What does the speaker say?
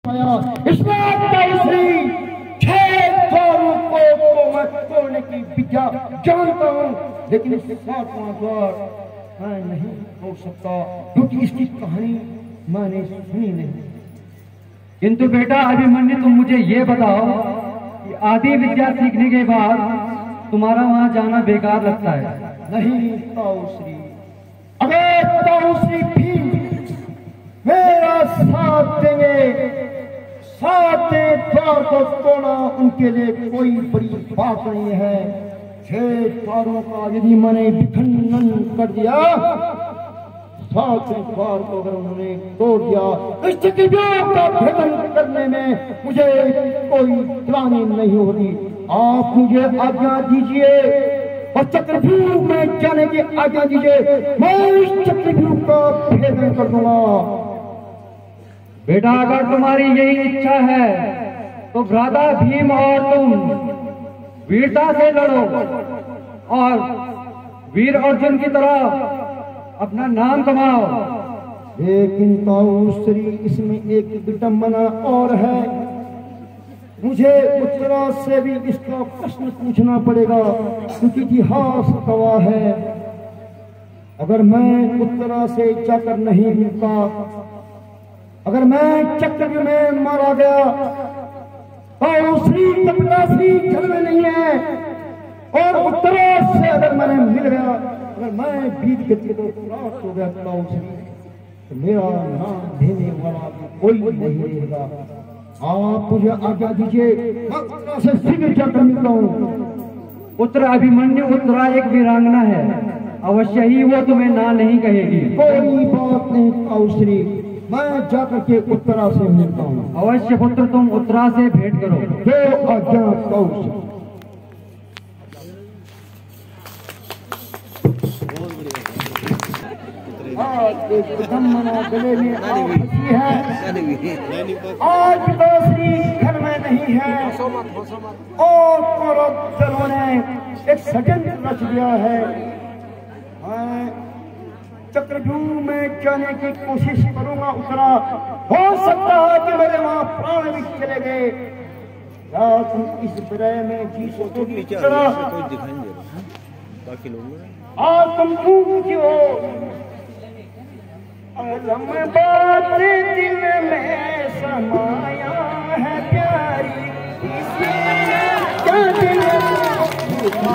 इसमें को मैं तोड़ने की विद्या जानता हूँ, लेकिन इस 7वां द्वार मैं नहीं तोड़ सकता क्योंकि इसकी कहानी मैंने सुनी नहीं। किंतु बेटा अभिमन्यु, तुम मुझे ये बताओ कि आदि विद्या सीखने के बाद तुम्हारा वहां जाना बेकार लगता है? नहीं ताऊश्री, अगर ताऊश्री भी मेरा साथ देंगे, साथ द्वार को तोड़ना उनके लिए कोई बड़ी बात नहीं है। 6 द्वारों का यदि मैंने विखंडन कर दिया, 7वें द्वार को अगर उन्होंने तोड़ दिया, इस चक्रव्यूह का भेदन करने में मुझे कोई ग्लानि नहीं होगी। आप मुझे आज्ञा दीजिए और चक्रव्यूह में जाने की आज्ञा दीजिए, मैं इस चक्रव्यूह का भेदन कर दूंगा। बेटा अगर तुम्हारी यही इच्छा है तो भ्राता भीम और तुम वीरता से लड़ो और वीर अर्जुन की तरह अपना नाम कमाओ। लेकिन ताऊश्री, इसमें एक विडंबना और है। मुझे उत्तरा से भी इसका प्रश्न पूछना पड़ेगा क्योंकि इतिहास गवाह है। अगर मैं उत्तरा से जाकर नहीं मिलता, अगर मैं चक्रव्यूह में मारा गया, ताऊश्री कपिलाश्री घर में नहीं है और उत्तरा से अगर मैंने मिल गया, अगर मैं बीत गति को प्राप्त हो गया ताऊश्री, तो मेरा नाम देने वाला कोई नहीं रहेगा। आप मुझे आज्ञा दीजिए, मैं उत्तरा से शीघ्र जाकर मिलता हूँ। उत्तरा अभिमन्यु, उत्तरा एक वीरांगना है, अवश्य ही वो तुम्हें ना नहीं कहेगी। कोई बात नहीं ताऊश्री, मैं जाकर के उत्तरा से मिलता हूँ। अवश्य पुत्र, तुम उत्तरा से भेंट करो। जो आज्ञा ताऊश्री। गले में है, आज पिताश्री घर में नहीं है और कौरवों ने एक षड्यंत्र रच दिया है। मैं चक्रव्यूह में जाने की कोशिश करूंगा उत्तरा, हो सकता है कि मेरे वहां प्राण भी चले गए। क्या तुम इस विरह में जी सोचोगी उत्तरा? आज तुम पूछी हो, बात दिल में समाया है प्यारी, क्या दिल